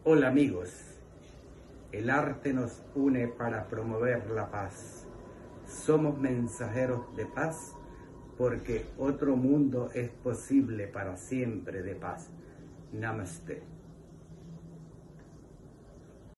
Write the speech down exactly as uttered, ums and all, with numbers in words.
Hola amigos, el arte nos une para promover la paz. Somos mensajeros de paz porque otro mundo es posible para siempre de paz. Namaste.